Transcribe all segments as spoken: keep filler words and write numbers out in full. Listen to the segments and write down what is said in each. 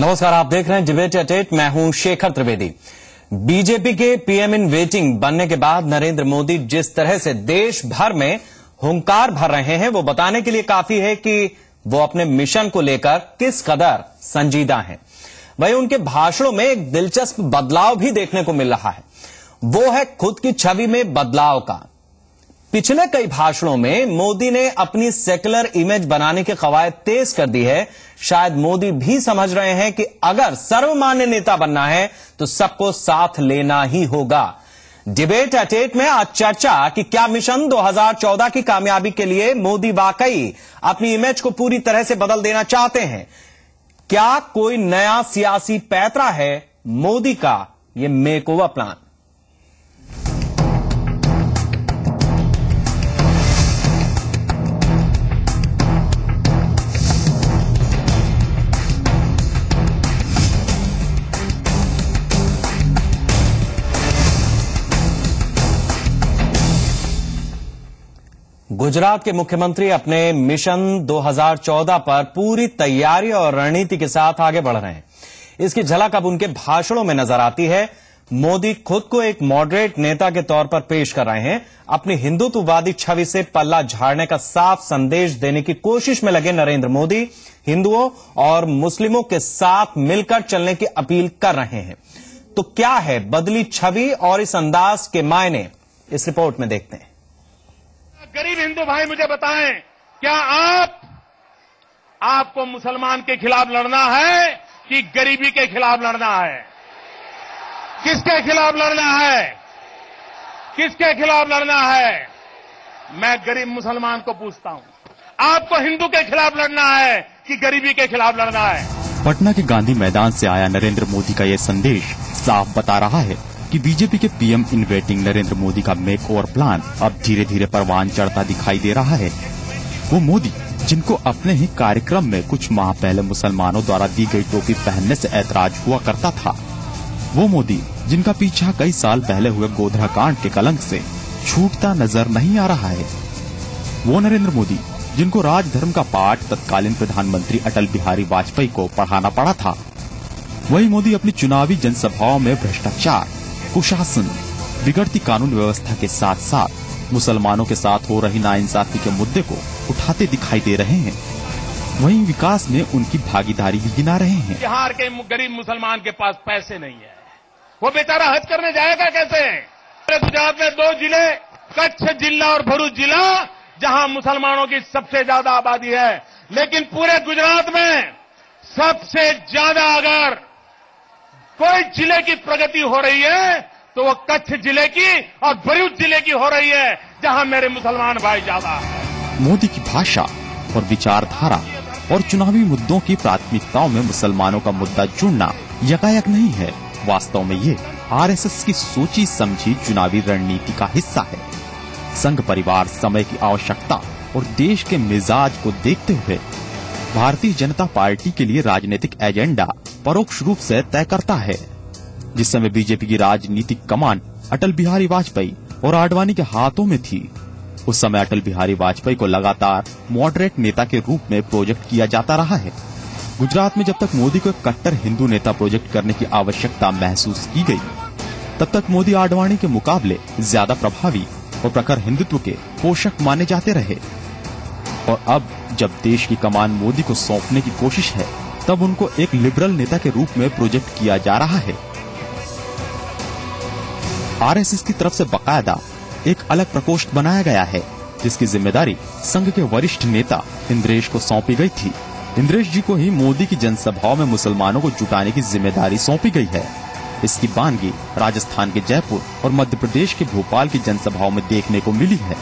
नमस्कार, आप देख रहे हैं डिबेट एट एट। मैं हूं शेखर त्रिवेदी। बीजेपी के पीएम इन वेटिंग बनने के बाद नरेंद्र मोदी जिस तरह से देश भर में हुंकार भर रहे हैं, वो बताने के लिए काफी है कि वो अपने मिशन को लेकर किस कदर संजीदा हैं। वहीं उनके भाषणों में एक दिलचस्प बदलाव भी देखने को मिल रहा है, वो है खुद की छवि में बदलाव का। पिछले कई भाषणों में मोदी ने अपनी सेकुलर इमेज बनाने की कवायद तेज कर दी है। शायद मोदी भी समझ रहे हैं कि अगर सर्वमान्य नेता बनना है तो सबको साथ लेना ही होगा। डिबेट एट एट में आज चर्चा कि क्या मिशन दो हज़ार चौदह की कामयाबी के लिए मोदी वाकई अपनी इमेज को पूरी तरह से बदल देना चाहते हैं। क्या कोई नया सियासी पैतरा है मोदी का ये मेकओवर प्लान। गुजरात के मुख्यमंत्री अपने मिशन दो हज़ार चौदह पर पूरी तैयारी और रणनीति के साथ आगे बढ़ रहे हैं। इसकी झलक अब उनके भाषणों में नजर आती है। मोदी खुद को एक मॉडरेट नेता के तौर पर पेश कर रहे हैं। अपनी हिंदुत्ववादी छवि से पल्ला झाड़ने का साफ संदेश देने की कोशिश में लगे नरेंद्र मोदी हिंदुओं और मुस्लिमों के साथ मिलकर चलने की अपील कर रहे हैं। तो क्या है बदली छवि और इस अंदाज के मायने, इस रिपोर्ट में देखते हैं। गरीब हिंदू भाई मुझे बताएं, क्या आप आपको मुसलमान के खिलाफ लड़ना है कि गरीबी के खिलाफ लड़ना है? किसके खिलाफ लड़ना है? किसके खिलाफ लड़ना है? मैं गरीब मुसलमान को पूछता हूं, आपको हिंदू के खिलाफ लड़ना है कि गरीबी के खिलाफ लड़ना है? पटना के गांधी मैदान से आया नरेंद्र मोदी का ये संदेश साफ बता रहा है कि बीजेपी के PM in waiting Narendra Modi का मेक ओवर प्लान अब धीरे धीरे परवान चढ़ता दिखाई दे रहा है। वो मोदी जिनको अपने ही कार्यक्रम में कुछ माह पहले मुसलमानों द्वारा दी गई टोपी पहनने से ऐतराज हुआ करता था, वो मोदी जिनका पीछा कई साल पहले हुए गोधरा कांड के कलंक से छूटता नजर नहीं आ रहा है, वो नरेंद्र मोदी जिनको राजधर्म का पाठ तत्कालीन प्रधानमंत्री अटल बिहारी वाजपेयी को पढ़ाना पड़ा था, वही मोदी अपनी चुनावी जनसभाओं में भ्रष्टाचार, कुशासन, बिगड़ती कानून व्यवस्था के साथ साथ मुसलमानों के साथ हो रही नाइंसाफी के मुद्दे को उठाते दिखाई दे रहे हैं। वहीं विकास में उनकी भागीदारी भी गिना रहे हैं। बिहार के गरीब मुसलमान के पास पैसे नहीं है, वो बेचारा हज करने जाएगा कैसे? गुजरात में दो जिले, कच्छ जिला और भरूच जिला, जहां मुसलमानों की सबसे ज्यादा आबादी है, लेकिन पूरे गुजरात में सबसे ज्यादा अगर कोई जिले की प्रगति हो रही है तो वो कच्छ जिले की और भरूच जिले की हो रही है, जहां मेरे मुसलमान भाई ज्यादा हैं। मोदी की भाषा और विचारधारा और चुनावी मुद्दों की प्राथमिकताओं में मुसलमानों का मुद्दा जुड़ना यकायक नहीं है। वास्तव में ये आरएसएस की सोची समझी चुनावी रणनीति का हिस्सा है। संघ परिवार समय की आवश्यकता और देश के मिजाज को देखते हुए भारतीय जनता पार्टी के लिए राजनीतिक एजेंडा परोक्ष रूप से तय करता है। जिस समय बीजेपी की राजनीतिक कमान अटल बिहारी वाजपेयी और आडवाणी के हाथों में थी, उस समय अटल बिहारी वाजपेयी को लगातार मॉडरेट नेता के रूप में प्रोजेक्ट किया जाता रहा है। गुजरात में जब तक मोदी को एक कट्टर हिंदू नेता प्रोजेक्ट करने की आवश्यकता महसूस की गई, तब तक मोदी आडवाणी के मुकाबले ज्यादा प्रभावी और प्रखर हिंदुत्व के पोषक माने जाते रहे। और अब जब देश की कमान मोदी को सौंपने की कोशिश है, तब उनको एक लिबरल नेता के रूप में प्रोजेक्ट किया जा रहा है। आरएसएस की तरफ से बकायदा एक अलग प्रकोष्ठ बनाया गया है, जिसकी जिम्मेदारी संघ के वरिष्ठ नेता इंद्रेश को सौंपी गई थी। इंद्रेश जी को ही मोदी की जनसभाओं में मुसलमानों को जुटाने की जिम्मेदारी सौंपी गई है। इसकी बानगी राजस्थान के जयपुर और मध्य प्रदेश के भोपाल की जनसभाओं में देखने को मिली है।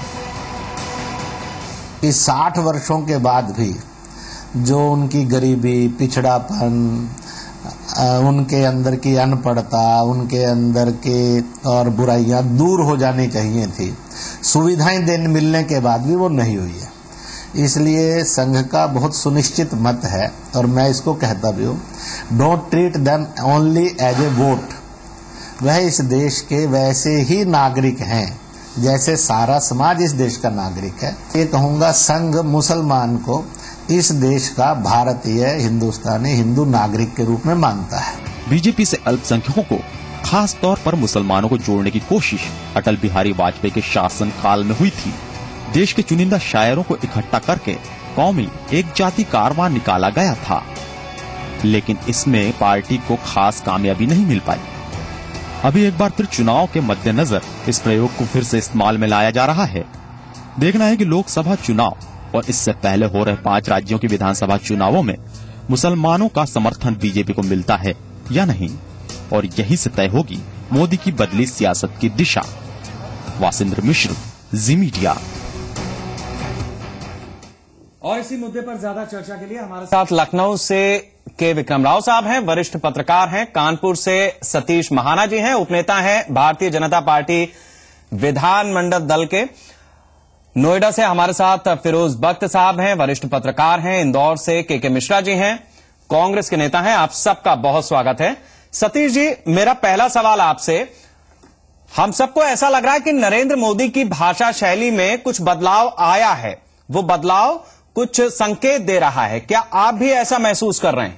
इस साठ वर्षों के बाद भी जो उनकी गरीबी, पिछड़ापन, उनके अंदर की अनपढ़ता, उनके अंदर के और बुराइयां दूर हो जानी चाहिए थी, सुविधाएं देने मिलने के बाद भी वो नहीं हुई है। इसलिए संघ का बहुत सुनिश्चित मत है, और मैं इसको कहता भी हूँ, don't treat them only as a vote. वह इस देश के वैसे ही नागरिक हैं जैसे सारा समाज इस देश का नागरिक है। ये कहूँगा, संघ मुसलमान को इस देश का भारतीय हिंदुस्तानी हिंदू नागरिक के रूप में मानता है। बीजेपी से अल्पसंख्यकों को, खास तौर पर मुसलमानों को जोड़ने की कोशिश अटल बिहारी वाजपेयी के शासन काल में हुई थी। देश के चुनिंदा शायरों को इकट्ठा करके कौमी एक जाति कारवां निकाला गया था, लेकिन इसमें पार्टी को खास कामयाबी नहीं मिल पाई। अभी एक बार फिर चुनाव के मद्देनजर इस प्रयोग को फिर से इस्तेमाल में लाया जा रहा है। देखना है कि लोकसभा चुनाव और इससे पहले हो रहे पांच राज्यों के विधानसभा चुनावों में मुसलमानों का समर्थन बीजेपी को मिलता है या नहीं, और यहीं से तय होगी मोदी की बदली सियासत की दिशा। वासिंद्र मिश्र, जी मीडिया। और इसी मुद्दे पर ज्यादा चर्चा के लिए हमारे साथ लखनऊ से के विक्रम राव साहब हैं, वरिष्ठ पत्रकार हैं। कानपुर से सतीश महाना जी हैं, उपनेता हैं भारतीय जनता पार्टी विधानमंडल दल के। नोएडा से हमारे साथ फिरोज बख्त साहब हैं, वरिष्ठ पत्रकार हैं। इंदौर से के के मिश्रा जी हैं, कांग्रेस के नेता हैं। आप सबका बहुत स्वागत है। सतीश जी, मेरा पहला सवाल आपसे, हम सबको ऐसा लग रहा है कि नरेंद्र मोदी की भाषा शैली में कुछ बदलाव आया है, वो बदलाव कुछ संकेत दे रहा है, क्या आप भी ऐसा महसूस कर रहे हैं?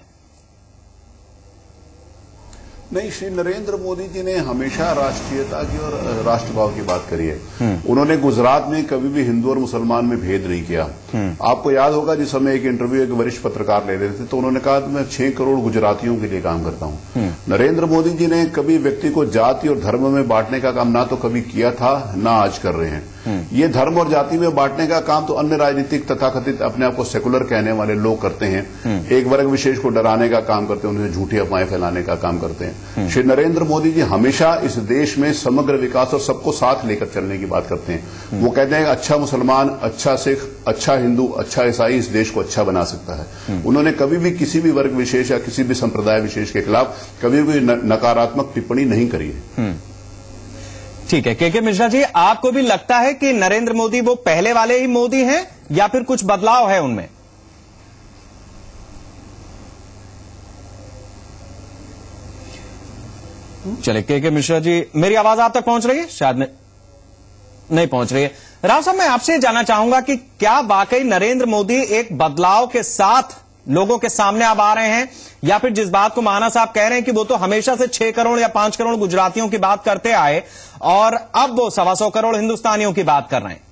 नहीं, श्री नरेंद्र मोदी जी ने हमेशा राष्ट्रीयता की और राष्ट्रभाव की बात करी है। उन्होंने गुजरात में कभी भी हिंदू और मुसलमान में भेद नहीं किया। आपको याद होगा जिस समय एक इंटरव्यू एक वरिष्ठ पत्रकार ले रहे थे तो उन्होंने कहा मैं छह करोड़ गुजरातियों के लिए काम करता हूं। नरेंद्र मोदी जी ने कभी व्यक्ति को जाति और धर्म में बांटने का काम ना तो कभी किया था ना आज कर रहे हैं। ये धर्म और जाति में बांटने का काम तो अन्य राजनीतिक तथाकथित अपने आप को सेकुलर कहने वाले लोग करते हैं। एक वर्ग विशेष को डराने का काम करते हैं, उन्हें झूठी अफवाहें फैलाने का काम करते हैं। श्री नरेंद्र मोदी जी हमेशा इस देश में समग्र विकास और सबको साथ लेकर चलने की बात करते हैं। वो कहते हैं अच्छा मुसलमान, अच्छा सिख, अच्छा हिंदू, अच्छा ईसाई इस देश को अच्छा बना सकता है। उन्होंने कभी भी किसी भी वर्ग विशेष या किसी भी संप्रदाय विशेष के खिलाफ कभी भी नकारात्मक टिप्पणी नहीं करी है। ठीक है, के के मिश्रा जी, आपको भी लगता है कि नरेंद्र मोदी वो पहले वाले ही मोदी हैं या फिर कुछ बदलाव है उनमें? चले, के के मिश्रा जी, मेरी आवाज आप तक पहुंच रही है? शायद नहीं, नहीं पहुंच रही है। राव साहब, मैं आपसे जानना चाहूंगा कि क्या वाकई नरेंद्र मोदी एक बदलाव के साथ लोगों के सामने अब आ रहे हैं, या फिर जिस बात को महाना साहब कह रहे हैं कि वो तो हमेशा से छह करोड़ या पांच करोड़ गुजरातियों की बात करते आए और अब वो सवा सौ करोड़ हिंदुस्तानियों की बात कर रहे हैं?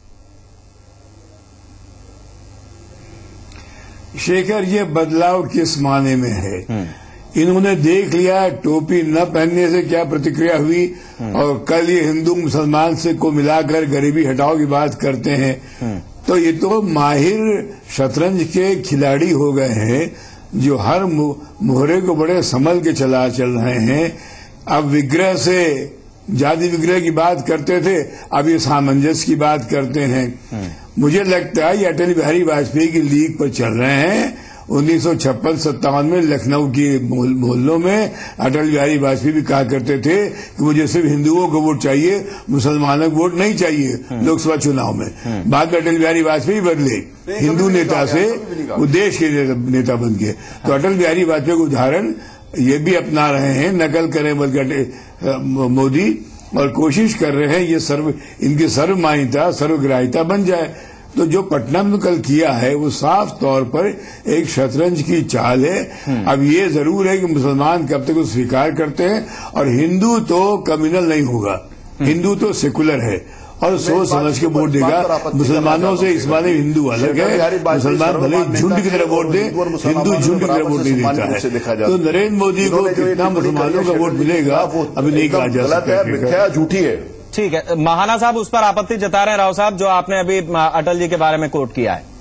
शेखर, ये बदलाव किस माने में है? इन्होंने देख लिया टोपी न पहनने से क्या प्रतिक्रिया हुई, और कल ये हिंदू मुसलमान से को मिलाकर गरीबी हटाओ की बात करते हैं। तो ये तो माहिर शतरंज के खिलाड़ी हो गए हैं जो हर मोहरे को बड़े संभल के चला चल रहे हैं। अब विग्रह से जाति विग्रह की बात करते थे, अब ये सामंजस्य की बात करते हैं। मुझे लगता है ये अटल बिहारी वाजपेयी की लीक पर चल रहे हैं। उन्नीस सौ छप्पन सत्तावन में लखनऊ के मोहल्लों में अटल बिहारी वाजपेयी भी कहा करते थे कि मुझे सिर्फ हिंदुओं को वोट चाहिए, मुसलमानों को वोट नहीं चाहिए लोकसभा चुनाव में। बाद में अटल बिहारी वाजपेयी बदले, हिंदू नेता से वो देश के नेता बन गए। तो अटल बिहारी वाजपेयी का उदाहरण ये भी अपना रहे हैं, नकल करें बल्कि मोदी, और कोशिश कर रहे हैं ये सर्व इनकी सर्वमान्यता सर्वग्राह्यता बन जाए। तो जो पटना में कल किया है वो साफ तौर पर एक शतरंज की चाल है। अब ये जरूर है कि मुसलमान कब तक उसे स्वीकार करते हैं, और हिंदू तो कम्युनल नहीं होगा, हिंदू तो सेकुलर है और सोच समझ के वोट देगा। मुसलमानों से इस माने हिंदू अलग है, मुसलमान भले झुंड की तरह वोट दे, हिंदू झुंड की तरह वोट नहीं देता है। तो नरेंद्र मोदी को कितना मुसलमानों का वोट मिलेगा अभी नहीं कहा जा सकता, झूठी है। ठीक है, महाना साहब उस पर आपत्ति जता रहे हैं, राव साहब, जो आपने अभी अटल जी के बारे में कोट किया है।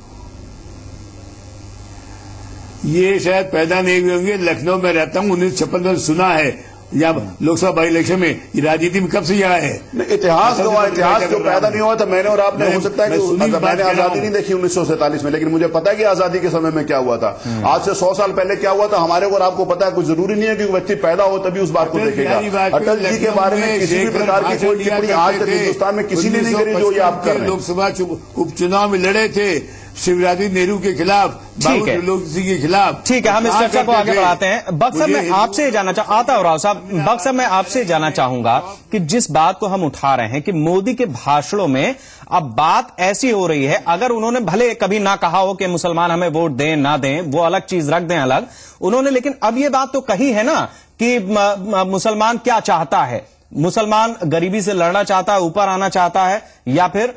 ये शायद पैदा नहीं हुए होंगे, लखनऊ में रहता हूँ, उन्नीस सौ छप्पन में सुना है या लोकसभा बाई इलेक्शन में, ये राजनीति में कब से यहाँ है? इतिहास गवाह, इतिहास जो पैदा नहीं हुआ था मैंने और आपने, हो सकता है कि मैंने आजादी नहीं देखी उन्नीस सौ सैंतालीस में, लेकिन मुझे पता है कि आजादी के समय में क्या हुआ था। आज से सौ साल पहले क्या हुआ था हमारे और आपको पता है। कुछ जरूरी नहीं है कि व्यक्ति पैदा हो तभी उस बात को देखेगा। अटल जी के बारे में किसी भी प्रकार की कोई टिप्पणी आज तक हिंदुस्तान में किसी ने नहीं करी जो ये आप कर रहे हैं। लोकसभा उपचुनाव में लड़े थे, शिवराज नेहरू के खिलाफ, ठीक है, बाबू सिंह के खिलाफ। ठीक है, हम इस चर्चा को आगे बढ़ाते हैं। बख्श साहब, मैं आपसे जानना चाह आता हूं राव साहब, बख्श साहब मैं आपसे जानना चाहूंगा कि जिस बात को हम उठा रहे हैं कि मोदी के भाषणों में अब बात ऐसी हो रही है, अगर उन्होंने भले कभी ना कहा हो कि मुसलमान हमें वोट दें ना दें, वो अलग चीज रख दें अलग, उन्होंने लेकिन अब ये बात तो कही है ना कि मुसलमान क्या चाहता है, मुसलमान गरीबी से लड़ना चाहता है, ऊपर आना चाहता है, या फिर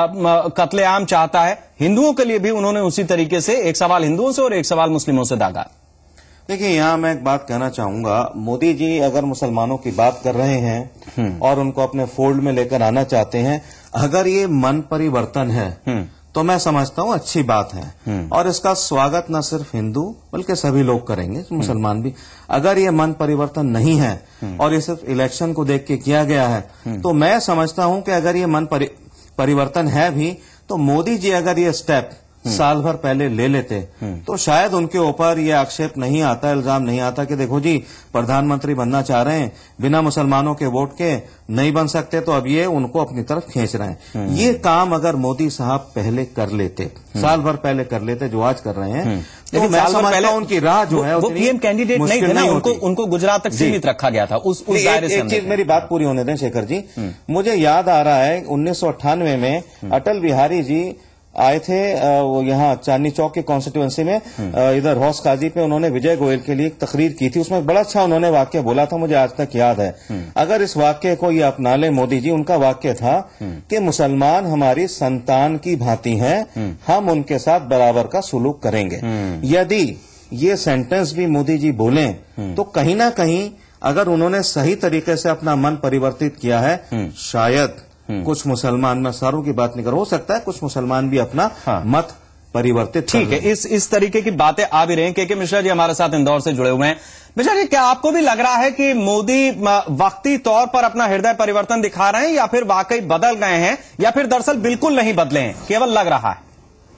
कत्लेआम चाहता है। हिंदुओं के लिए भी उन्होंने उसी तरीके से एक सवाल हिंदुओं से और एक सवाल मुस्लिमों से दागा। देखिए, यहाँ मैं एक बात कहना चाहूंगा, मोदी जी अगर मुसलमानों की बात कर रहे हैं और उनको अपने फोल्ड में लेकर आना चाहते हैं, अगर ये मन परिवर्तन है तो मैं समझता हूँ अच्छी बात है, और इसका स्वागत न सिर्फ हिंदू बल्कि सभी लोग करेंगे, मुसलमान भी। अगर ये मन परिवर्तन नहीं है और ये सिर्फ इलेक्शन को देख के किया गया है, तो मैं समझता हूँ कि अगर ये मन परि, परिवर्तन है भी, तो मोदी जी अगर ये स्टेप साल भर पहले ले लेते तो शायद उनके ऊपर ये आक्षेप नहीं आता, इल्जाम नहीं आता कि देखो जी प्रधानमंत्री बनना चाह रहे हैं, बिना मुसलमानों के वोट के नहीं बन सकते, तो अब ये उनको अपनी तरफ खींच रहे हैं। ये काम अगर मोदी साहब पहले कर लेते, साल भर पहले कर लेते जो आज कर रहे हैं, तो मैं समझता हूं उनकी राह जो है, वो पीएम कैंडिडेट नहीं थे ना, उनको उनको गुजरात तक सीमित रखा गया था उस उस दायरे से। एक चीज मेरी बात पूरी होने दें शेखर जी, मुझे याद आ रहा है उन्नीस सौ अट्ठानवे में अटल बिहारी जी आए थे, वो यहाँ चांदनी चौक के कॉन्स्टिट्यूएंसी में, इधर हौस काजी पे उन्होंने विजय गोयल के लिए एक तकरीर की थी, उसमें बड़ा अच्छा उन्होंने वाक्य बोला था, मुझे आज तक याद है। अगर इस वाक्य को ये अपना ले मोदी जी, उनका वाक्य था कि मुसलमान हमारी संतान की भांति हैं, हम उनके साथ बराबर का सुलूक करेंगे। यदि ये सेंटेंस भी मोदी जी बोले तो कहीं ना कहीं अगर उन्होंने सही तरीके से अपना मन परिवर्तित किया है, शायद कुछ मुसलमान, मैं सारों की बात नहीं कर, हो सकता है कुछ मुसलमान भी अपना हाँ। मत परिवर्तित। ठीक है, इस इस तरीके की बातें आ भी रही हैं। के के मिश्रा जी हमारे साथ इंदौर से जुड़े हुए हैं। मिश्रा जी, क्या आपको भी लग रहा है कि मोदी वक्ती तौर पर अपना हृदय परिवर्तन दिखा रहे हैं, या फिर वाकई बदल गए हैं, या फिर दरअसल बिल्कुल नहीं बदले हैं, केवल लग रहा है?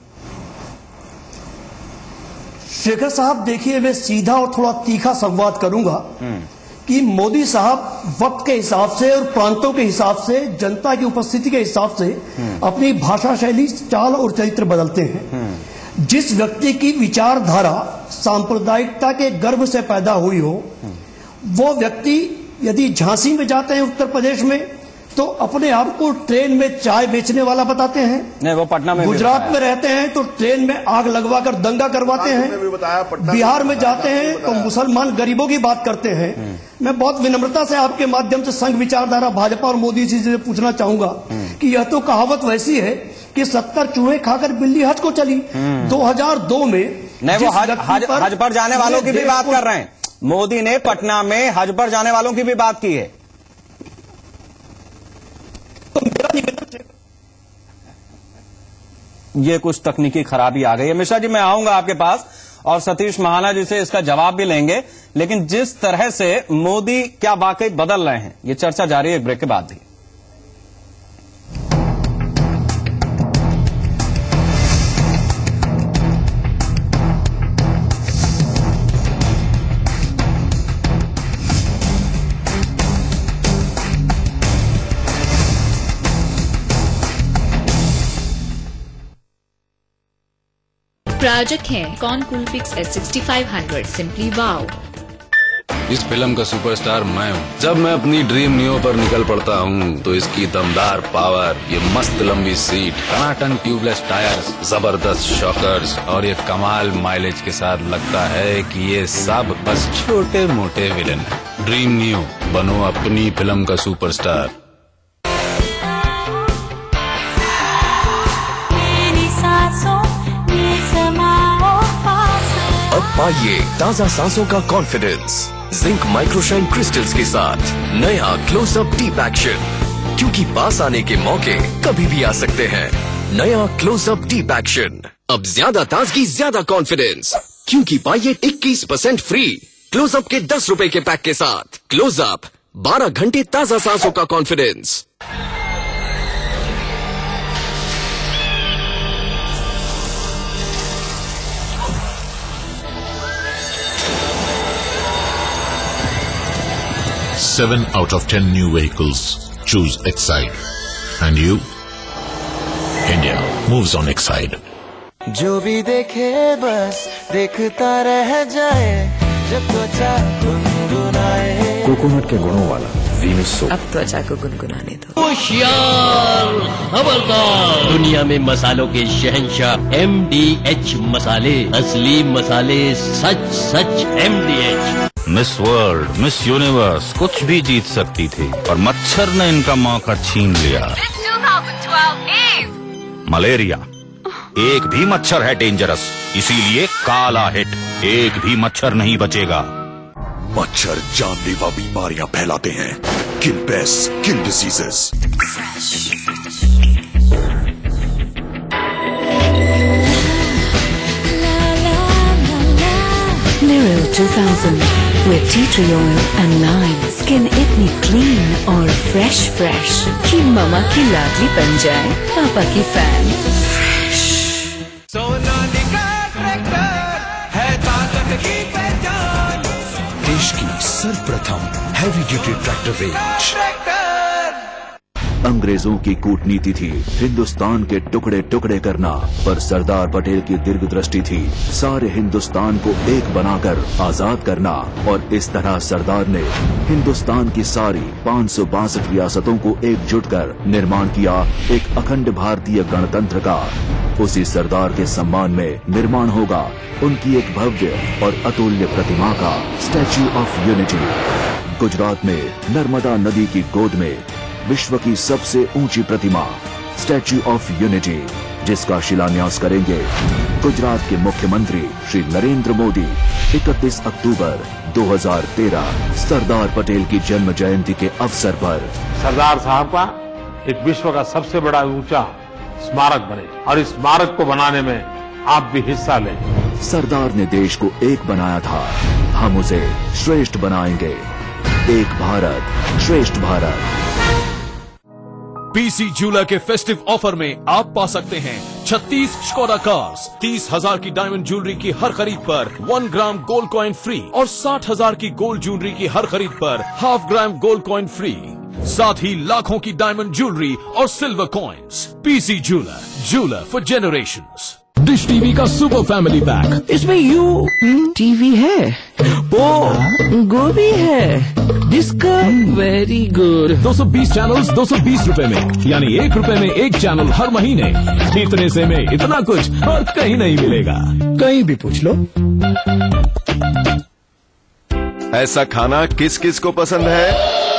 शेखर साहब, देखिए, मैं सीधा और थोड़ा तीखा संवाद करूंगा कि मोदी साहब वक्त के हिसाब से और प्रांतों के हिसाब से, जनता की उपस्थिति के हिसाब से अपनी भाषा शैली, चाल और चरित्र बदलते हैं। जिस व्यक्ति की विचारधारा सांप्रदायिकता के गर्भ से पैदा हुई हो, वो व्यक्ति यदि झांसी में जाते हैं उत्तर प्रदेश में, तो अपने आप को ट्रेन में चाय बेचने वाला बताते हैं। नहीं, वो पटना में, गुजरात में रहते हैं तो ट्रेन में आग लगवाकर दंगा करवाते हैं। बिहार में जाते हैं तो मुसलमान गरीबों की बात करते हैं। मैं बहुत विनम्रता से आपके माध्यम से संघ विचारधारा भाजपा और मोदी जी से पूछना चाहूंगा कि यह तो कहावत वैसी है कि सत्तर चूहे खाकर बिल्ली हज को चली। दो हजार दो में नहीं, वो हज, हज, हज पर जाने वालों की भी बात कर रहे हैं। मोदी ने पटना में हज पर जाने वालों की भी बात की है। तो मेरा निवेदन, ये कुछ तकनीकी खराबी आ गई है। मिश्रा जी, मैं आऊंगा आपके पास और सतीश महाना जी से इसका जवाब भी लेंगे, लेकिन जिस तरह से मोदी क्या वाकई बदल रहे हैं, ये चर्चा जारी है एक ब्रेक के बाद भी। प्रायोजक हैं कॉन कूलफिक्स S sixty five hundred, simply wow. इस फिल्म का सुपरस्टार मैं हूँ। जब मैं अपनी ड्रीम नियो पर निकल पड़ता हूँ तो इसकी दमदार पावर, ये मस्त लंबी सीट, टनाटन ट्यूबलेस टायर्स, जबरदस्त शॉकर्स और ये कमाल माइलेज के साथ लगता है कि ये सब बस छोटे मोटे विलन हैं। ड्रीम नियो, बनो अपनी फिल्म का सुपरस्टार। अब पाइए ताजा सांसों का कॉन्फिडेंस जिंक माइक्रोशाइन क्रिस्टल्स के साथ नया क्लोजअप डीप एक्शन, क्योंकि पास आने के मौके कभी भी आ सकते हैं। नया क्लोजअप डीप एक्शन, अब ज्यादा ताजगी, ज्यादा कॉन्फिडेंस, क्योंकि पाइए इक्कीस परसेंट फ्री क्लोजअप के दस रुपए के पैक के साथ। क्लोजअप, बारह घंटे ताजा सांसों का confidence. Seven out of ten new vehicles choose Exide. And you? India moves on Exide. जो भी देखे बस देखता रह जाए, जब त्वचा गुनगुनाए। कोकोनट के गुणों वाला वीनस सोप। अब त्वचा को गुनगुनाने दो। होशियार, खबरदार, दुनिया में मसालों के शहंशाह एम डी एच मसाले, असली मसाले, सच सच M D H. Miss World, Miss Universe कुछ भी जीत सकती थी और मच्छर ने इनका मौका छीन लिया। मलेरिया, एक भी मच्छर है डेंजरस, इसीलिए काला हिट, एक भी मच्छर नहीं बचेगा। मच्छर जानलेवा बीमारियां फैलाते हैं। Kill pest, kill diseases. Mirror two thousand with tea tree oil and lime. Skin इतनी clean और fresh fresh कि ममा की लाडली बन जाए पापा की फैन। सोनालिका ट्रैक्टर है ताकत की पहचान। देश की सर्वप्रथम हैवी ड्यूटी ट्रैक्टर रेंज। अंग्रेजों की कूटनीति थी हिंदुस्तान के टुकड़े टुकड़े करना, पर सरदार पटेल की दीर्घ दृष्टि थी सारे हिंदुस्तान को एक बनाकर आजाद करना। और इस तरह सरदार ने हिंदुस्तान की सारी पाँच सौ बासठ रियासतों को एकजुट कर निर्माण किया एक अखंड भारतीय गणतंत्र का। उसी सरदार के सम्मान में निर्माण होगा उनकी एक भव्य और अतुल्य प्रतिमा का, स्टैच्यू ऑफ यूनिटी। गुजरात में नर्मदा नदी की गोद में विश्व की सबसे ऊंची प्रतिमा, स्टैच्यू ऑफ यूनिटी, जिसका शिलान्यास करेंगे गुजरात के मुख्यमंत्री श्री नरेंद्र मोदी इकतीस अक्टूबर दो हज़ार तेरह सरदार पटेल की जन्म जयंती के अवसर पर। सरदार साहब का एक विश्व का सबसे बड़ा ऊंचा स्मारक बने और इस स्मारक को बनाने में आप भी हिस्सा लें। सरदार ने देश को एक बनाया था, हम उसे श्रेष्ठ बनाएंगे। एक भारत श्रेष्ठ भारत। पीसी जूलर के फेस्टिव ऑफर में आप पा सकते हैं छत्तीस स्कोडा कार्स, तीस हजार की डायमंड ज्वेलरी की हर खरीद पर one gram gold coin free और साठ हजार की गोल्ड ज्वेलरी की हर खरीद पर half gram gold coin free. साथ ही लाखों की डायमंड ज्वेलरी और silver coins. PC Jeweller, Jeweller for generations. Dish TV का सुपर फैमिली पैक, इसमें यू टीवी है, वो गोभी है, जिसका वेरी गुड। दो सौ बीस चैनल्स दो सौ बीस रुपए में, यानी एक रुपए में एक चैनल हर महीने। इतने से में इतना कुछ और कहीं नहीं मिलेगा, कहीं भी पूछ लो। ऐसा खाना किस किस को पसंद है?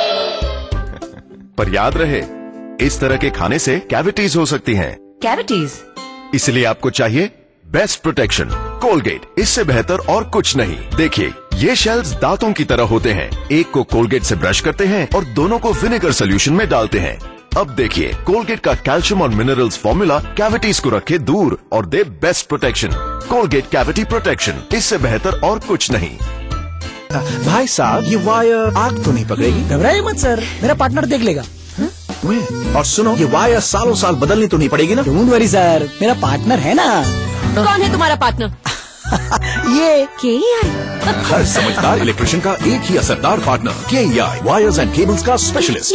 पर याद रहे, इस तरह के खाने से कैविटीज हो सकती हैं। कैविटीज? इसलिए आपको चाहिए बेस्ट प्रोटेक्शन कोलगेट, इससे बेहतर और कुछ नहीं। देखिए, ये शेल्स दांतों की तरह होते हैं। एक को कोलगेट से ब्रश करते हैं और दोनों को विनेगर सोल्यूशन में डालते हैं। अब देखिए, कोलगेट का कैल्शियम और मिनरल्स फॉर्मूला कैविटीज को रखे दूर और दे best protection. Colgate cavity protection, इससे बेहतर और कुछ नहीं। भाई साहब, ये वायर आग तो नहीं पकड़ेगी? घबराइए मत सर, मेरा पार्टनर देख लेगा। और सुनो, ये वायर सालों साल बदलनी तो नहीं पड़ेगी ना? डोंट वरी सर, मेरा पार्टनर है ना। कौन है तुम्हारा पार्टनर? ये के ई आई। हर समझदार इलेक्ट्रिशियन का एक ही असरदार partner, K E I, wires and cables का स्पेशलिस्ट।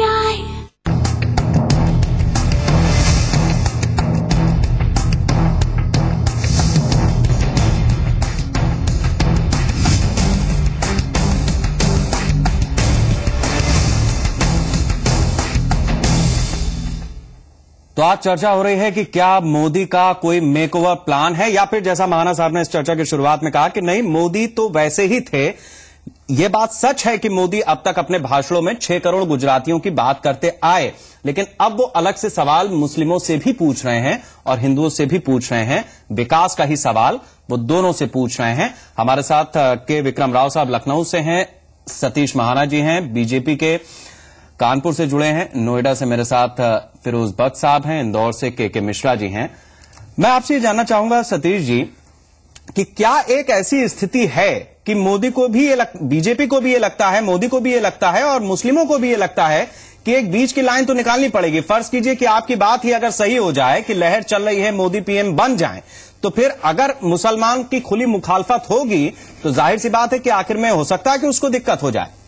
तो आज चर्चा हो रही है कि क्या मोदी का कोई मेकओवर प्लान है, या फिर जैसा महाना साहब ने इस चर्चा की शुरुआत में कहा कि नहीं, मोदी तो वैसे ही थे। यह बात सच है कि मोदी अब तक अपने भाषणों में छह करोड़ गुजरातियों की बात करते आए, लेकिन अब वो अलग से सवाल मुस्लिमों से भी पूछ रहे हैं और हिंदुओं से भी पूछ रहे हैं। विकास का ही सवाल वो दोनों से पूछ रहे हैं। हमारे साथ के विक्रम राव साहब लखनऊ से हैं, सतीश महाना जी हैं बीजेपी के, कानपुर से जुड़े हैं, नोएडा से मेरे साथ फिरोज बख्श साहब हैं, इंदौर से के के मिश्रा जी हैं। मैं आपसे ये जानना चाहूंगा सतीश जी कि क्या एक ऐसी स्थिति है कि मोदी को भी ये बीजेपी को भी ये लगता है, मोदी को भी ये लगता है और मुस्लिमों को भी ये लगता है कि एक बीच की लाइन तो निकालनी पड़ेगी। फर्ज कीजिए कि आपकी बात ही अगर सही हो जाए कि लहर चल रही है, मोदी पीएम बन जाएं, तो फिर अगर मुसलमान की खुली मुखालफत होगी तो जाहिर सी बात है कि आखिर में हो सकता है कि उसको दिक्कत हो जाए।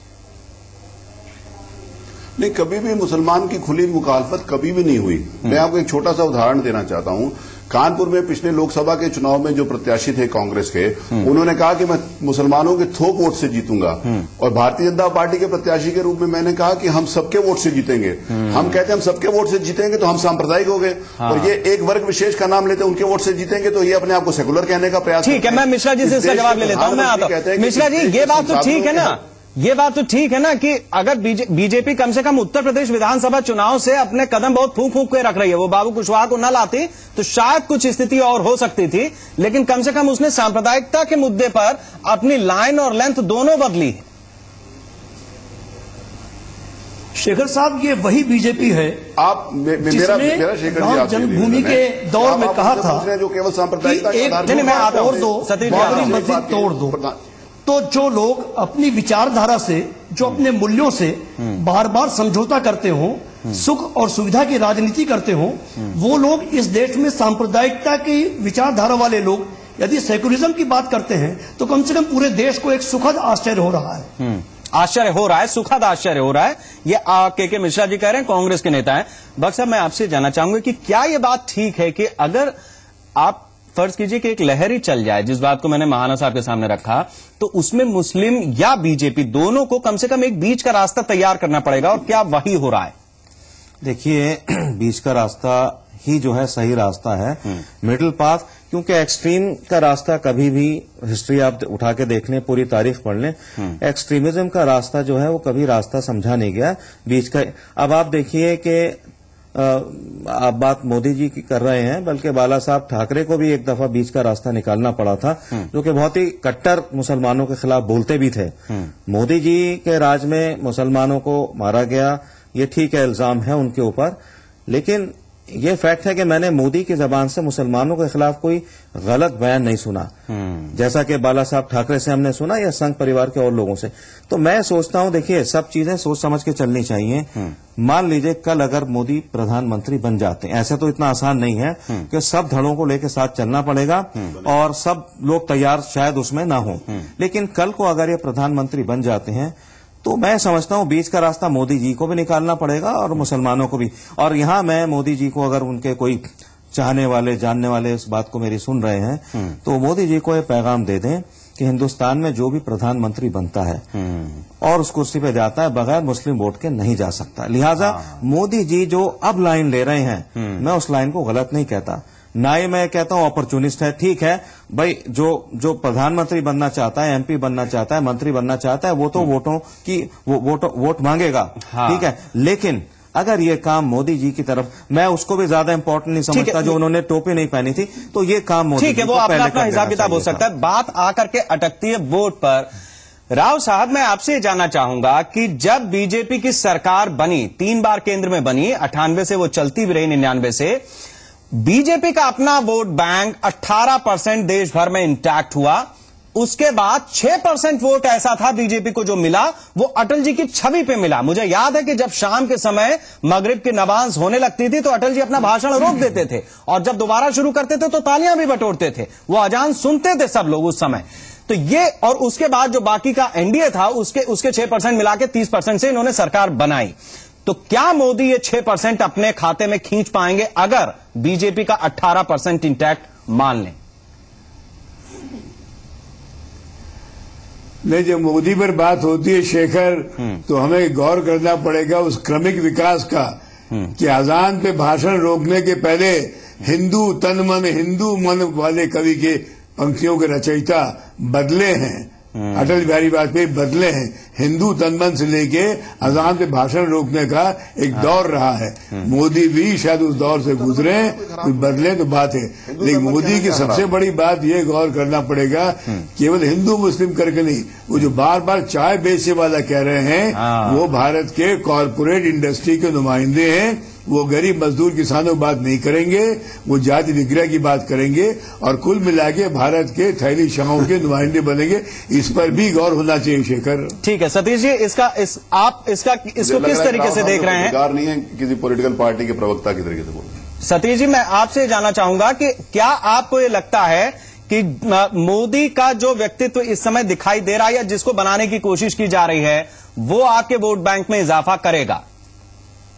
नहीं, कभी भी मुसलमान की खुली मुखालफत कभी भी नहीं हुई। मैं आपको एक छोटा सा उदाहरण देना चाहता हूं। कानपुर में पिछले लोकसभा के चुनाव में जो प्रत्याशी थे कांग्रेस के, उन्होंने कहा कि मैं मुसलमानों के थोक वोट से जीतूंगा, और भारतीय जनता पार्टी के प्रत्याशी के रूप में मैंने कहा कि हम सबके वोट से जीतेंगे। हम कहते हैं हम सबके वोट से जीतेंगे तो हम सांप्रदायिक हो गए, और ये एक वर्ग विशेष का नाम लेते उनके वोट से जीतेंगे तो ये अपने आप को सेकुलर कहने का प्रयास। ठीक है, मैं मिश्रा जी से इसका जवाब ले लेता हूं। मैं आता हूं मिश्रा जी, ये बात तो ठीक है ना, ये बात तो ठीक है ना कि अगर बीजेपी कम से कम उत्तर प्रदेश विधानसभा चुनाव से अपने कदम बहुत फूंक फूंक के रख रही है, वो बाबू कुशवाहा को न लाती तो शायद कुछ स्थिति और हो सकती थी, लेकिन कम से कम उसने सांप्रदायिकता के मुद्दे पर अपनी लाइन और लेंथ दोनों बदली है। शेखर साहब, ये वही बीजेपी है आप मे, मे, मेरा, मेरा शेखर राम जन्मभूमि के दौर में कहा था जो केवल सांप्रदायिकता कि एक तोड़ दो, बाबरी मस्जिद तोड़ दो। तो जो लोग अपनी विचारधारा से, जो अपने मूल्यों से बार बार समझौता करते हो, सुख और सुविधा की राजनीति करते हो, वो लोग इस देश में सांप्रदायिकता की विचारधारा वाले लोग यदि सेकुलरिज्म की बात करते हैं तो कम से कम पूरे देश को एक सुखद आश्चर्य हो रहा है। आश्चर्य हो रहा है, सुखद आश्चर्य हो रहा है। ये के के मिश्रा जी कह रहे हैं, कांग्रेस के नेता हैं। बख्श साहब, मैं आपसे जानना चाहूंगा कि क्या ये बात ठीक है कि अगर आप फर्ज कीजिए कि एक लहर चल जाए, जिस बात को मैंने महाना साहब के सामने रखा, तो उसमें मुस्लिम या बीजेपी दोनों को कम से कम एक बीच का रास्ता तैयार करना पड़ेगा, और क्या वही हो रहा है? देखिए, बीच का रास्ता ही जो है सही रास्ता है, मिडिल पाथ, क्योंकि एक्सट्रीम का रास्ता कभी भी, हिस्ट्री आप उठा के देख लें, पूरी तारीख पढ़ लें, एक्सट्रीमिज्म का रास्ता जो है वो कभी रास्ता समझा नहीं गया बीच का। अब आप देखिए कि आप बात मोदी जी की कर रहे हैं, बल्कि बाला साहब ठाकरे को भी एक दफा बीच का रास्ता निकालना पड़ा था, जो कि बहुत ही कट्टर मुसलमानों के खिलाफ बोलते भी थे। मोदी जी के राज में मुसलमानों को मारा गया, ये ठीक है, इल्जाम है उनके ऊपर, लेकिन ये फैक्ट है कि मैंने मोदी की जबान से मुसलमानों के खिलाफ कोई गलत बयान नहीं सुना, जैसा कि बाला साहब ठाकरे से हमने सुना या संघ परिवार के और लोगों से। तो मैं सोचता हूं, देखिए, सब चीजें सोच समझ के चलनी चाहिए। मान लीजिए कल अगर मोदी प्रधानमंत्री बन जाते हैं, ऐसे तो इतना आसान नहीं है कि सब धड़ों को लेकर साथ चलना पड़ेगा और सब लोग तैयार शायद उसमें ना हो, लेकिन कल को अगर ये प्रधानमंत्री बन जाते हैं तो मैं समझता हूं बीच का रास्ता मोदी जी को भी निकालना पड़ेगा और मुसलमानों को भी। और यहां मैं मोदी जी को, अगर उनके कोई चाहने वाले, जानने वाले इस बात को मेरी सुन रहे हैं, तो मोदी जी को यह पैगाम दे दें कि हिंदुस्तान में जो भी प्रधानमंत्री बनता है और उस कुर्सी पे जाता है, बगैर मुस्लिम वोट के नहीं जा सकता। लिहाजा मोदी जी जो अब लाइन ले रहे हैं, मैं उस लाइन को गलत नहीं कहता, ना ही मैं कहता हूं अपॉर्चुनिस्ट है। ठीक है भाई, जो जो प्रधानमंत्री बनना चाहता है, एमपी बनना चाहता है, मंत्री बनना चाहता है, वो तो वोटों की वो, वोट वोट मांगेगा, हाँ। ठीक है, लेकिन अगर ये काम मोदी जी की तरफ, मैं उसको भी ज्यादा इंपॉर्टेंट नहीं समझता जो उन्होंने टोपी नहीं पहनी थी, तो ये काम मोदी ठीक है, वो अपना अपना हिसाब किताब हो सकता है। बात आकर के अटकती है वोट पर। राव साहब, मैं आपसे जानना चाहूंगा कि जब बीजेपी की सरकार बनी, तीन बार केंद्र में बनी, अट्ठानवे से वो चलती भी रही, निन्यानवे से, बीजेपी का अपना वोट बैंक अठारह परसेंट देश भर में इंटैक्ट हुआ। उसके बाद छह परसेंट वोट ऐसा था बीजेपी को जो मिला, वो अटल जी की छवि पे मिला। मुझे याद है कि जब शाम के समय मगरिब की नमाज होने लगती थी तो अटल जी अपना भाषण रोक देते थे, और जब दोबारा शुरू करते थे तो तालियां भी बटोरते थे। वो अजान सुनते थे सब लोग उस समय। तो ये, और उसके बाद जो बाकी का एनडीए था, उसके उसके छह परसेंट मिला के तीस परसेंट से इन्होंने सरकार बनाई। तो क्या मोदी ये छह परसेंट अपने खाते में खींच पाएंगे अगर बीजेपी का अठारह परसेंट इंटैक्ट मान लें? नहीं, जब मोदी पर बात होती है शेखर, तो हमें गौर करना पड़ेगा उस क्रमिक विकास का कि अजान पे भाषण रोकने के पहले हिंदू तन मन हिंदू मन वाले कवि के पंक्तियों के रचयिता बदले हैं, अटल बिहारी वाजपेयी बदले हैं। हिंदू तनमन से लेके अजान पे भाषण रोकने का एक दौर रहा है, मोदी भी शायद उस दौर से गुजरे, बदले तो बात है, लेकिन मोदी की सबसे बड़ी बात ये गौर करना पड़ेगा, केवल हिंदू मुस्लिम करके नहीं, वो जो बार बार चाय बेचने वाला कह रहे हैं, वो भारत के कॉरपोरेट इंडस्ट्री के नुमाइंदे हैं। वो गरीब मजदूर किसानों की बात नहीं करेंगे, वो जाति विग्रह की बात करेंगे, और कुल मिला के भारत के थैली शाहों के नुमाइंदे बनेंगे। इस पर भी गौर होना चाहिए शेखर। ठीक है सतीश जी, इसका इस आप इसका इसको किस तरीके से देख रहे हैं? अधिकार नहीं है किसी पॉलिटिकल पार्टी के प्रवक्ता की तरीके से बोलना। सतीश जी, मैं आपसे जानना चाहूंगा कि क्या आपको ये लगता है कि मोदी का जो व्यक्तित्व इस समय दिखाई दे रहा है या जिसको बनाने की कोशिश की जा रही है, वो आपके वोट बैंक में इजाफा करेगा?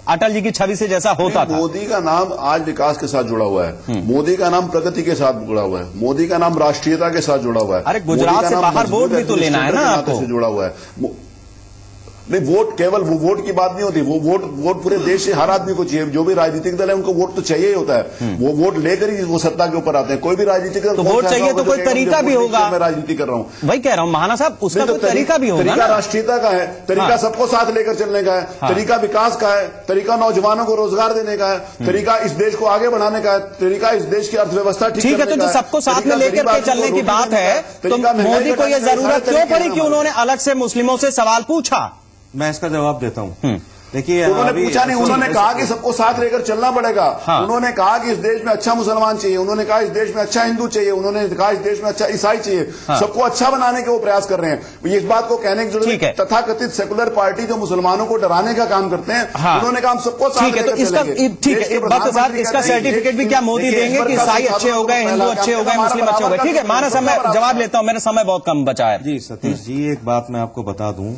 अटल जी की छवि से जैसा होता था। मोदी का नाम आज विकास के साथ जुड़ा हुआ है, मोदी का नाम प्रगति के साथ जुड़ा हुआ है, मोदी का नाम राष्ट्रीयता के साथ जुड़ा हुआ है। अरे गुजरात से बाहर वोट भी तो लेना है ना आपको, जुड़ा हुआ है। नहीं, वोट केवल वो वोट की बात नहीं होती, वो वोट वोट पूरे देश से हर आदमी को चाहिए। जो भी राजनीतिक दल है उनको वोट तो चाहिए ही होता है, वो वोट लेकर ही वो सत्ता के ऊपर आते हैं। कोई भी राजनीतिक दल तो वोट चाहिए तो कोई तरीका भी होगा। मैं राजनीति कर रहा हूँ, वही कह रहा हूँ महाना साहब, उसका तो तरीका भी होगा। तरीका राष्ट्रीयता का है, तरीका सबको साथ लेकर चलने का है, तरीका विकास का है, तरीका नौजवानों को रोजगार देने का है, तरीका इस देश को आगे बढ़ाने का है, तरीका इस देश की अर्थव्यवस्था ठीक है। तो सबको साथ में लेकर के चलने की बात है, तो मोदी को यह जरूरत क्यों पड़ी कि उन्होंने अलग से मुस्लिमों से सवाल पूछा? मैं इसका जवाब देता हूँ। देखिए, उन्होंने पूछा नहीं, उन्होंने कहा कि सबको साथ लेकर चलना पड़ेगा। हाँ। उन्होंने कहा कि इस देश में अच्छा मुसलमान चाहिए, उन्होंने कहा इस देश में अच्छा हिंदू चाहिए, उन्होंने कहा इस देश में अच्छा ईसाई चाहिए। हाँ। सबको अच्छा बनाने के वो प्रयास कर रहे हैं। इस बात को कहने की जरूरत है, तथाकथित सेकुलर पार्टी जो मुसलमानों को डराने का काम करते हैं, हाँ। उन्होंने कहा हम सबको साथ लेकर चलेंगे। ठीक है, इसका सर्टिफिकेट भी क्या मोदी देंगे कि ईसाई अच्छे हो गए, हिंदू अच्छे हो गए, मुस्लिम अच्छे हो गए? ठीक है माना साहब, मैं जवाब लेता हूँ, मेरा समय बहुत कम बचा है। जी सतीश जी, एक बात मैं आपको बता दूं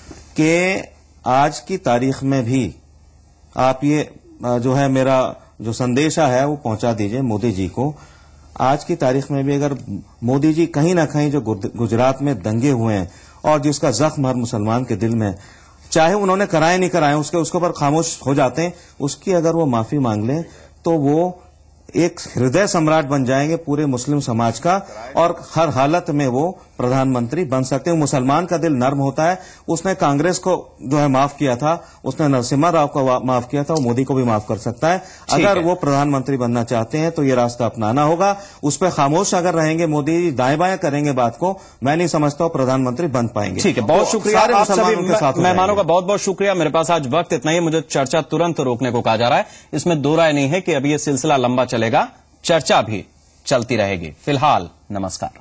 कि आज की तारीख में भी आप ये जो है मेरा जो संदेशा है वो पहुंचा दीजिए मोदी जी को। आज की तारीख में भी अगर मोदी जी कहीं ना कहीं जो गुजरात में दंगे हुए हैं और जिसका जख्म हर मुसलमान के दिल में, चाहे उन्होंने कराए नहीं कराए, उसके उसके ऊपर खामोश हो जाते हैं, उसकी अगर वो माफी मांग लें तो वो एक हृदय सम्राट बन जाएंगे पूरे मुस्लिम समाज का, और हर हालत में वो प्रधानमंत्री बन सकते हैं। मुसलमान का दिल नर्म होता है, उसने कांग्रेस को जो है माफ किया था, उसने नरसिम्हा राव को माफ किया था, वो मोदी को भी माफ कर सकता है। अगर वो प्रधानमंत्री बनना चाहते हैं तो ये रास्ता अपनाना होगा। उस पर खामोश अगर रहेंगे मोदी, दाएं बाएं करेंगे बात को, मैं नहीं समझता हूं प्रधानमंत्री बन पाएंगे। ठीक है, बहुत शुक्रिया आप सभी मेहमानों का, बहुत बहुत शुक्रिया। मेरे पास आज वक्त इतना ही, मुझे चर्चा तुरंत रोकने को कहा जा रहा है। इसमें दो राय नहीं है कि अभी ये सिलसिला लंबा चलेगा, चर्चा भी चलती रहेगी। फिलहाल नमस्कार।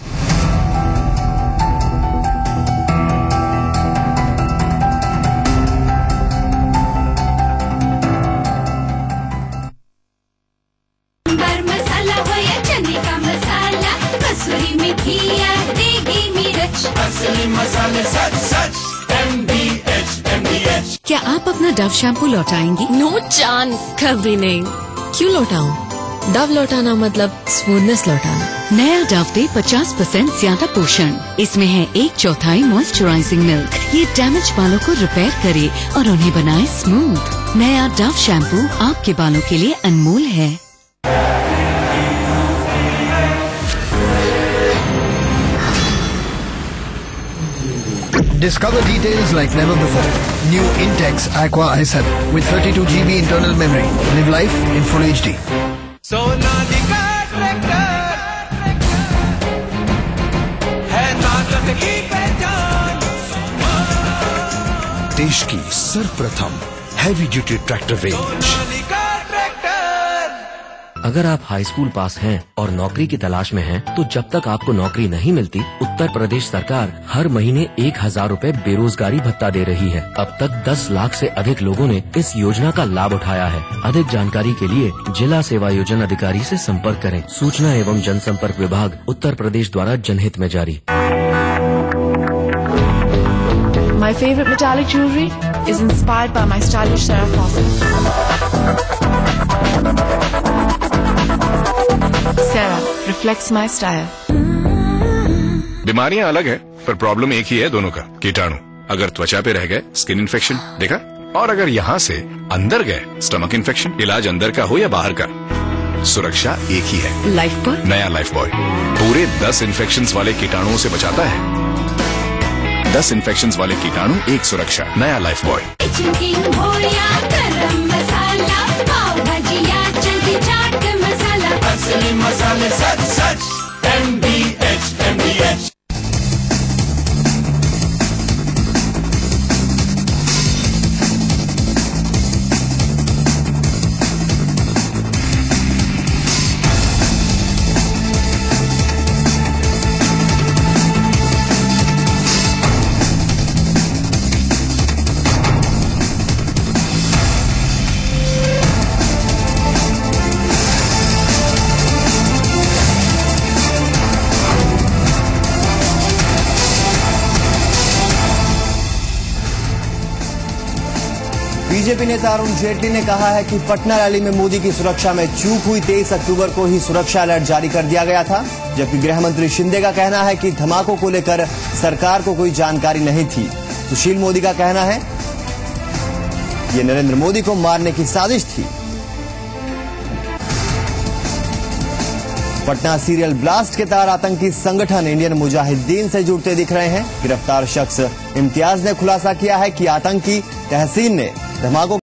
मसाला हो या चने का मसाला, कसूरी मेथी या देगी मिर्च, असली मसाले सच सच M D H M D H. क्या आप अपना डव शैम्पू लौटाएंगी? नो चांस, कभी नहीं। क्यों लौटाऊं? डव लौटाना मतलब स्मूथनेस लौटाना। नया डव दे पचास परसेंट ज्यादा पोषण, इसमें है एक चौथाई मॉइस्चराइजिंग मिल्क। ये डैमेज बालों को रिपेयर करे और उन्हें बनाए स्मूथ। नया डव शैम्पू आपके बालों के लिए अनमोल है। Discover details like never before. New Intex Aqua i seven with thirty-two G B internal memory. Live life in full H D. Sonalika tractor है ताकत की पहचान। देश की सर्वप्रथम हैवी ड्यूटी ट्रैक्टर रेंज। अगर आप हाई स्कूल पास हैं और नौकरी की तलाश में हैं, तो जब तक आपको नौकरी नहीं मिलती, उत्तर प्रदेश सरकार हर महीने एक हजार रूपए बेरोजगारी भत्ता दे रही है। अब तक दस लाख से अधिक लोगों ने इस योजना का लाभ उठाया है। अधिक जानकारी के लिए जिला सेवा योजना अधिकारी से संपर्क करें। सूचना एवं जनसंपर्क विभाग, उत्तर प्रदेश द्वारा जनहित में जारी। My favorite metallic jewelry is inspired by my stylish Sarah Fawcett. Sarah reflects my style. बीमारियां अलग है पर प्रॉब्लम एक ही है दोनों का, कीटाणु। अगर त्वचा पे रह गए स्किन इन्फेक्शन, देखा? और अगर यहाँ से अंदर गए स्टमक इन्फेक्शन, इलाज अंदर का हो या बाहर का, सुरक्षा एक ही है। लाइफ बॉय, नया लाइफ बॉय पूरे दस इन्फेक्शंस वाले कीटाणुओं से बचाता है। दस इन्फेक्शंस वाले कीटाणु, एक सुरक्षा, नया लाइफ बॉय। असली मसाले सच सच M D H M D H. BJP नेता अरुण जेटली ने कहा है कि पटना रैली में मोदी की सुरक्षा में चूक हुई। तेईस अक्टूबर को ही सुरक्षा अलर्ट जारी कर दिया गया था, जबकि गृह मंत्री शिंदे का कहना है कि धमाकों को लेकर सरकार को कोई जानकारी नहीं थी। सुशील मोदी का कहना है ये नरेंद्र मोदी को मारने की साजिश थी। पटना सीरियल ब्लास्ट के तार आतंकी संगठन इंडियन मुजाहिदीन से जुड़ते दिख रहे हैं। गिरफ्तार शख्स इम्तियाज ने खुलासा किया है कि आतंकी तहसीन ने धमाकों